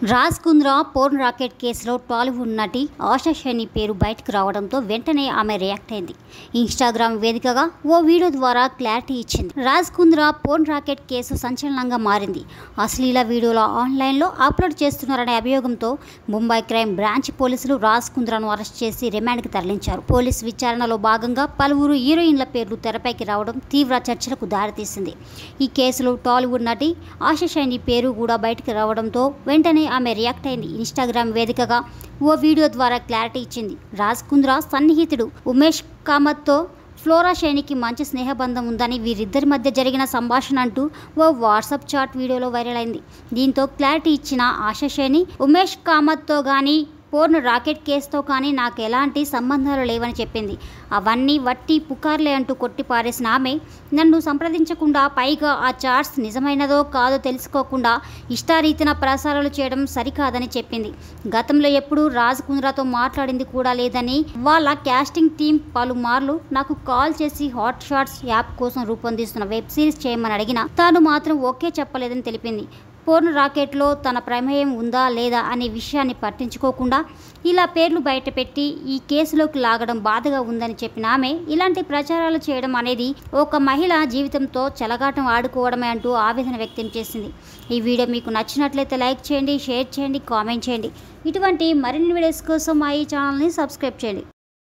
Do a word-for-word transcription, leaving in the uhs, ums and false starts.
Raj Kundra porn rocket కేసులో టాలీవుడ్ నటి ఆశా షైని పేరు బయటకు రావడంతో వెంటనే ఆమె రియాక్ట్ అయింది. ఇన్స్టాగ్రామ్ వేదికగా ఓ వీడియో ద్వారా క్లారిటీ ఇచ్చింది. Raj Kundra porn racket case సంచలనంగా మారింది. అశ్లీల వీడియోలు ఆన్లైన్లో అప్లోడ్ చేస్తున్నారనే అభియోగంతో ముంబై క్రైమ్ బ్రాంచ్ పోలీసులు రాజ్ కుంద్రాను అరెస్ట్ చేసి రిమాండ్కి తరలించారు. పోలీస్ విచారణలో భాగంగా పలువురు హీరోయిన్ల పేర్లు తెరపైకి రావడం తీవ్ర చర్చలకు దారితీసింది. ఈ కేసులో టాలీవుడ్ నటి ఆశా షైని పేరు కూడా బయటకు రావడంతో వెంటనే ఆమె రియాక్ట్ అయింది. ఇన్స్టాగ్రామ్ వేదికగా ఓ వీడియో ద్వారా క్లారిటీ ఇచ్చింది. రాజ్ కుంద్రా సన్నిహితుడు ఉమేష్ కామత్తో ఫ్లోరా షైనికి మంచి స్నేహబంధం ఉందని, వీరిద్దరి మధ్య జరిగిన సంభాషణ అంటూ ఓ వాట్సాప్ చాట్ వీడియోలో వైరల్ అయింది. దీంతో క్లారిటీ ఇచ్చిన ఆశా షైని ఉమేష్ కామత్తో కానీ పోర్న్ రాకెట్ కేసుతో కానీ నాకు ఎలాంటి సంబంధాలు లేవని చెప్పింది. అవన్నీ వట్టి పుకార్లే అంటూ కొట్టి పారేసిన ఆమె నన్ను సంప్రదించకుండా, పైగా ఆ చాట్స్ నిజమైనదో కాదో తెలుసుకోకుండా ఇష్టారీతిన ప్రసారాలు చేయడం సరికాదని చెప్పింది. గతంలో ఎప్పుడూ రాజ్ కుంద్రాతో మాట్లాడింది కూడా లేదని, వాళ్ళ క్యాస్టింగ్ టీం పలుమార్లు నాకు కాల్ చేసి హాట్ షాట్స్ యాప్ కోసం రూపొందిస్తున్న వెబ్ సిరీస్ చేయమని అడిగినా తాను మాత్రం ఓకే చెప్పలేదని తెలిపింది. పోర్న్ రాకెట్లో తన ప్రమేయం ఉందా లేదా అనే విషయాన్ని పట్టించుకోకుండా ఇలా పేర్లు బయటపెట్టి ఈ కేసులోకి లాగడం బాధగా ఉందని చెప్పిన ఆమె ఇలాంటి ప్రచారాలు చేయడం అనేది ఒక మహిళ జీవితంతో చెలగాటం ఆడుకోవడమే అంటూ ఆవేదన వ్యక్తం చేసింది. ఈ వీడియో మీకు నచ్చినట్లయితే లైక్ చేయండి, షేర్ చేయండి, కామెంట్ చేయండి. ఇటువంటి మరిన్ని వీడియోస్ కోసం మా ఈ ఛానల్ని సబ్స్క్రైబ్ చేయండి.